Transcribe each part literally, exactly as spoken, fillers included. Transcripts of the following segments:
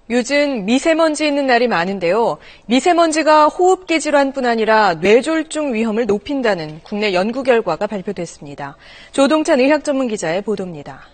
요즘 미세먼지 있는 날이 많은데요. 미세먼지가 호흡기 질환뿐 아니라 뇌졸중 위험을 높인다는 국내 연구 결과가 발표됐습니다. 조동찬 의학전문기자의 보도입니다.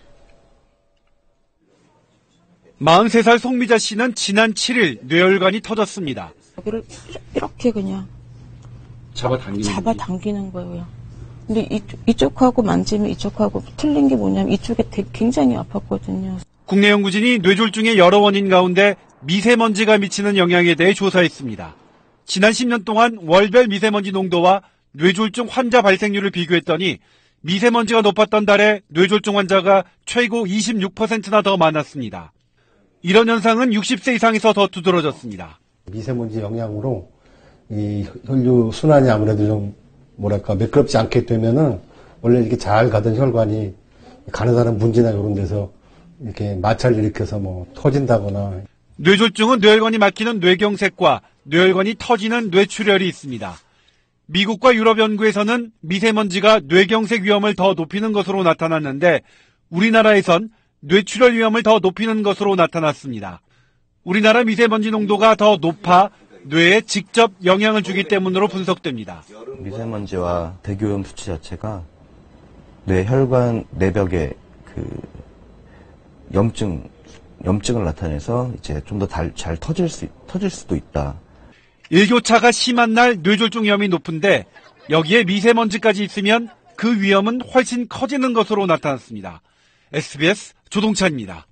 마흔세 살 송미자 씨는 지난 칠 일 뇌혈관이 터졌습니다. 여기를 이렇게 그냥 잡아당기는, 잡아당기는 거예요. 근데 이쪽, 이쪽하고 만지면 이쪽하고 틀린 게 뭐냐면 이쪽에 되게 굉장히 아팠거든요. 국내 연구진이 뇌졸중의 여러 원인 가운데 미세먼지가 미치는 영향에 대해 조사했습니다. 지난 십 년 동안 월별 미세먼지 농도와 뇌졸중 환자 발생률을 비교했더니 미세먼지가 높았던 달에 뇌졸중 환자가 최고 이십육 퍼센트나 더 많았습니다. 이런 현상은 육십 세 이상에서 더 두드러졌습니다. 미세먼지 영향으로 이 혈류 순환이 아무래도 좀 뭐랄까 매끄럽지 않게 되면은 원래 이렇게 잘 가던 혈관이 가는 사람 문지나 이런 데서 이렇게 마찰을 일으켜서 뭐 터진다거나. 뇌졸중은 뇌혈관이 막히는 뇌경색과 뇌혈관이 터지는 뇌출혈이 있습니다. 미국과 유럽 연구에서는 미세먼지가 뇌경색 위험을 더 높이는 것으로 나타났는데 우리나라에선 뇌출혈 위험을 더 높이는 것으로 나타났습니다. 우리나라 미세먼지 농도가 더 높아 뇌에 직접 영향을 주기 때문으로 분석됩니다. 미세먼지와 대기오염 수치 자체가 뇌혈관 내벽에 그 염증, 염증을 나타내서 이제 좀 더 잘 터질 수, 터질 수도 있다. 일교차가 심한 날 뇌졸중 위험이 높은데 여기에 미세먼지까지 있으면 그 위험은 훨씬 커지는 것으로 나타났습니다. 에스비에스 조동찬입니다.